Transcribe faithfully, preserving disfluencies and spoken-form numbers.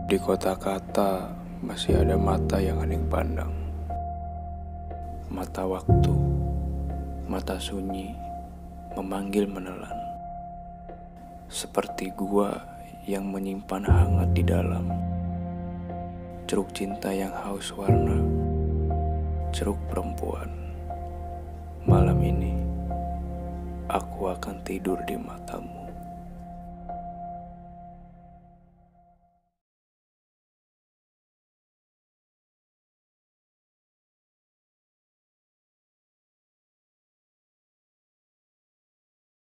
Di kota kata masih ada mata yang hening pandang. Mata waktu, mata sunyi, memanggil menelan. Seperti gua yang menyimpan hangat di dalam. Ceruk cinta yang haus warna, ceruk perempuan. Malam ini, aku akan tidur di matamu.